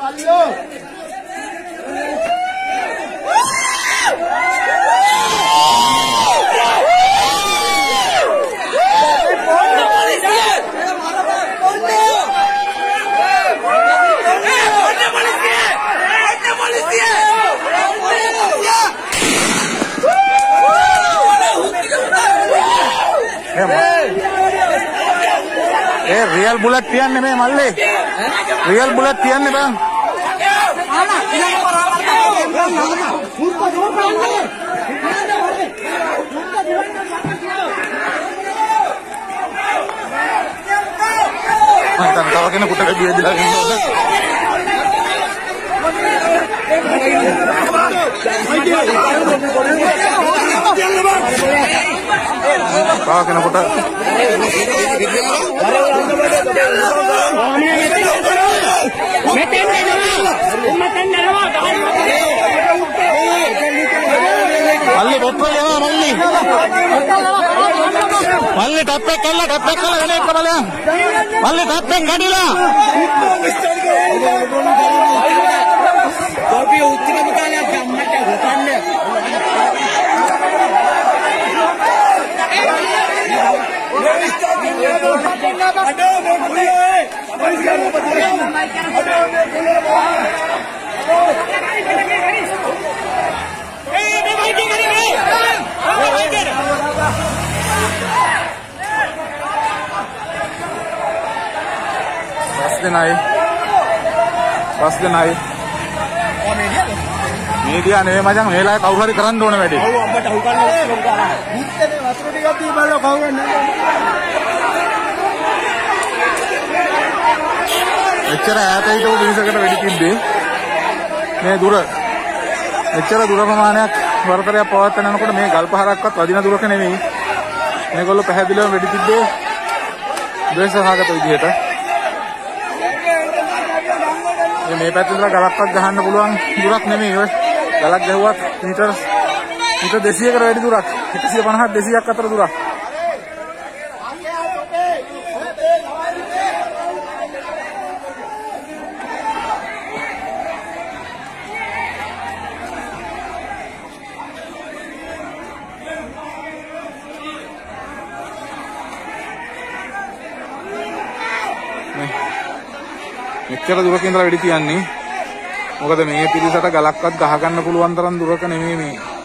real bullet තියන්නේ මේ මල්ලේ real bullet තියන්නේ බං මම තව කෙනෙකුට වැඩි වෙලා ඉන්නවා කෙනෙකුට මල්ලි බොත්තල යනවා මල්ලි ටප් එක කළා වෙන එක බලයන් මල්ලි ටප් එක කඩිලා කොපිය උත්තරම කාලයක් ගම්මට ගොතන්නේ बस देनाई मीडिया ने मजंग मेला कवु हरी करන්න ඕන වැඩි ඔව් අපට අහු ගන්න ඉන්නේ වතුර ටිකක් දී බලලා කවු ගන්න එච්චර ඈත හිටපු මිනිසකට වෙඩි තිබ්බේ මේ දුර එච්චර දුර ප්‍රමාණයක් වරතරයක් පවත්වන යනකොට මේ ගල් පහරක්වත් වදින දුරක නෙමෙයි මේගොල්ලෝ පැහැදිලිවම වෙඩි තිබ්බේ ද්වේෂසහගත විදිහට මේ පැත්තට ගලක්වත් ගහන්න පුළුවන් දුරක් නෙමෙයි ඔය ගලක් ගැහුවත් මීටර් 200කට වැඩි දුරක් 150 200ක් අතර දුරක් මෙච්චර දුරක ඉඳලා වෙඩි තියන්නේ මොකද මේ පිරිසට ගලක්වත් ගහ ගන්න පුළුවන් තරම් දුරක නෙමෙයි මේ